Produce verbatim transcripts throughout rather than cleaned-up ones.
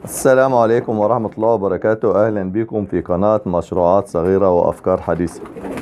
السلام عليكم ورحمة الله وبركاته. أهلا بكم في قناة مشروعات صغيرة وأفكار حديثة.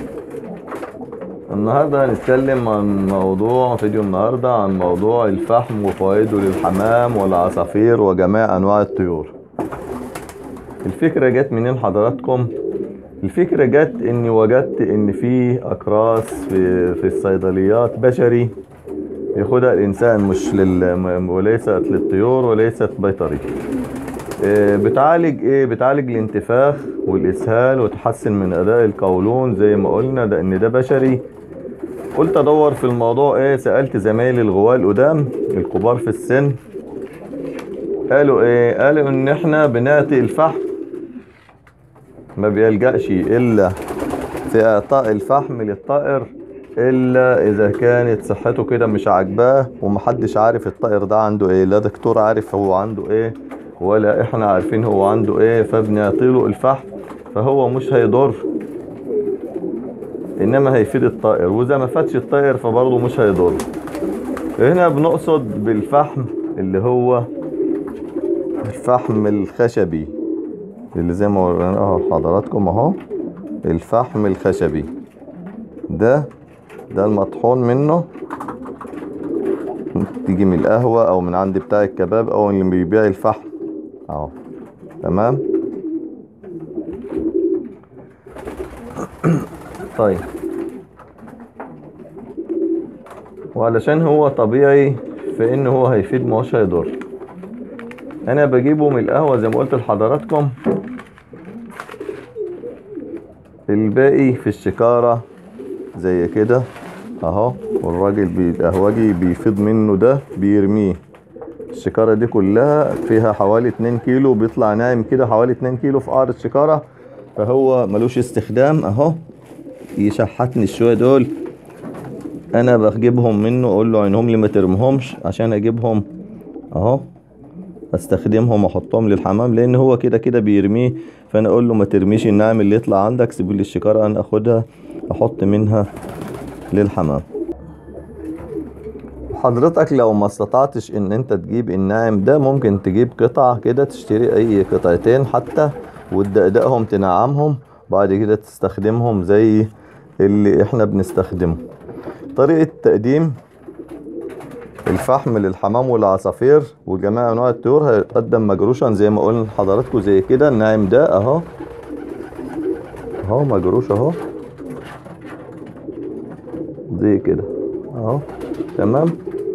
النهاردة هنتكلم عن موضوع فيديو النهاردة عن موضوع الفحم وفوائده للحمام والعصافير وجميع أنواع الطيور. الفكرة جت منين حضراتكم؟ الفكرة جت إني وجدت إن في أقراص في, في الصيدليات بشري ياخدها الإنسان، مش لل... وليست للطيور وليست بيطري. بتعالج ايه؟ بتعالج الانتفاخ والاسهال وتحسن من اداء القولون زي ما قلنا، ده ان ده بشري. قلت ادور في الموضوع ايه، سألت زمايلي الغواة القدام الكبار في السن، قالوا ايه؟ قالوا ان احنا بنعطي الفحم ما بيلجأش الا في اعطاء الفحم للطائر الا اذا كانت صحته كده مش عاجباه ومحدش عارف الطائر ده عنده ايه، لا دكتور عارف هو عنده ايه ولا احنا عارفين هو عنده ايه، فبنعطيله الفحم فهو مش هيضر انما هيفيد الطائر، واذا ما فادش الطائر فبرضه مش هيضر. هنا بنقصد بالفحم اللي هو الفحم الخشبي اللي زي ما وريناه حضراتكم اهو، الفحم الخشبي ده ده المطحون منه، تيجي من القهوة او من عند بتاع الكباب او اللي بيبيع الفحم اهو. تمام. طيب، وعلشان هو طبيعي فإن هو هيفيد مش هيضر، انا بجيبه من القهوة زي ما قلت لحضراتكم، الباقي في الشكارة زي كده اهو، والراجل القهوجي بيفيض منه ده بيرميه. الشكارة دي كلها فيها حوالي اتنين كيلو، بيطلع ناعم كده حوالي اتنين كيلو في قعر الشكارة، فهو ملوش استخدام اهو. يشحتني شوية دول انا بجيبهم منه، اقول له عينهم لي ما ترمهمش عشان اجيبهم اهو استخدمهم واحطهم للحمام، لان هو كده كده بيرميه، فانا اقول له ما ترميش النعم اللي يطلع عندك، سيب لي الشكارة انا اخدها احط منها للحمام. حضرتك لو ما استطعتش ان انت تجيب الناعم ده، ممكن تجيب قطع كده، تشتري اي قطعتين حتى وتدقدقهم تنعمهم، بعد كده تستخدمهم زي اللي احنا بنستخدمه. طريقة تقديم الفحم للحمام والعصافير وجميع انواع الطيور هيتقدم مجروشا زي ما قلنا لحضراتكم، زي كده الناعم ده اهو اهو مجروش اهو زي كده اهو. تمام.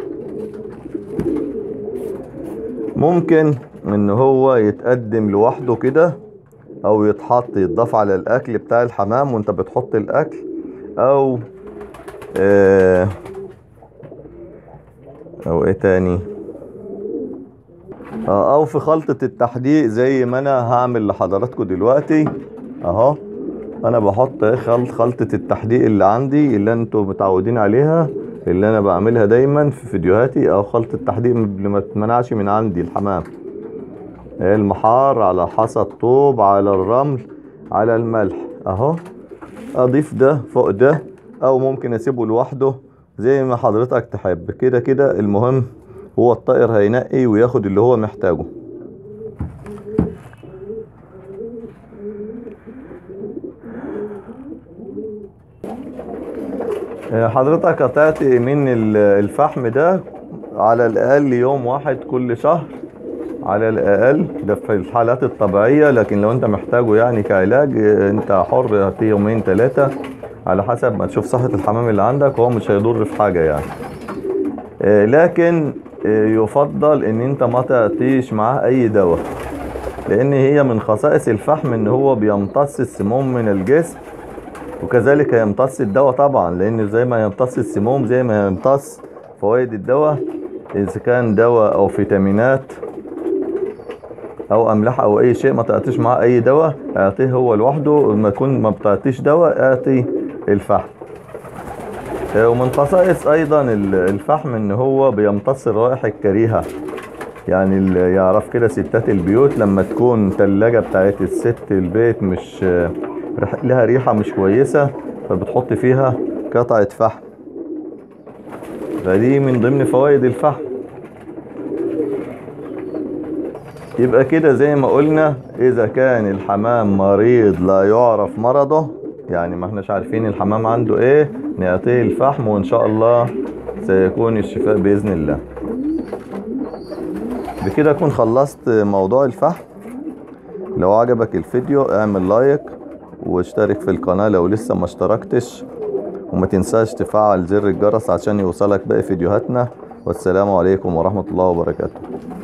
ممكن ان هو يتقدم لوحده كده، او يتحط يتضاف على الاكل بتاع الحمام وانت بتحط الاكل، او اه او ايه تاني اه او في خلطة التحديق زي ما انا هعمل لحضراتكم دلوقتي اهو. انا بحط خلط خلطة التحديق اللي عندي اللي انتوا متعودين عليها، اللي انا بعملها دايما في فيديوهاتي، او خلطة التحديق اللي ما تمنعش من عندي الحمام، المحار على حصى الطوب على الرمل على الملح اهو. اضيف ده فوق ده او ممكن اسيبه لوحده زي ما حضرتك تحب، كده كده المهم هو الطائر هينقي وياخد اللي هو محتاجه. حضرتك هتعطي من الفحم ده على الاقل يوم واحد كل شهر على الاقل، ده في الحالات الطبيعية، لكن لو انت محتاجه يعني كعلاج انت حر، هاتيه يومين ثلاثة على حسب ما تشوف صحة الحمام اللي عندك، وهو مش هيضر في حاجة يعني. لكن يفضل ان انت ما تعطيش معاه اي دواء، لان هي من خصائص الفحم ان هو بيمتص السموم من الجسم، وكذلك يمتص الدواء طبعا، لان زي ما يمتص السموم زي ما يمتص فوائد الدواء، اذا كان دواء او فيتامينات او املاح او اي شيء ما تعطيش معاه اي دواء، اعطيه هو لوحده. لما تكون ما بتعطيش دواء اعطي الفحم. ومن خصائص ايضا الفحم ان هو بيمتص الروائح الكريهة، يعني اللي يعرف كده ستات البيوت لما تكون تلاجة بتاعت الست البيت مش لها ريحة مش كويسة، فبتحط فيها قطعة فحم، فدي من ضمن فوائد الفحم. يبقى كده زي ما قلنا، اذا كان الحمام مريض لا يعرف مرضه، يعني ما احناش عارفين الحمام عنده ايه، نعطيه الفحم وان شاء الله سيكون الشفاء باذن الله. بكده اكون خلصت موضوع الفحم. لو عجبك الفيديو اعمل لايك واشترك في القناة لو لسه ما اشتركتش، وما تنساش تفعل زر الجرس عشان يوصلك باقي فيديوهاتنا. والسلام عليكم ورحمة الله وبركاته.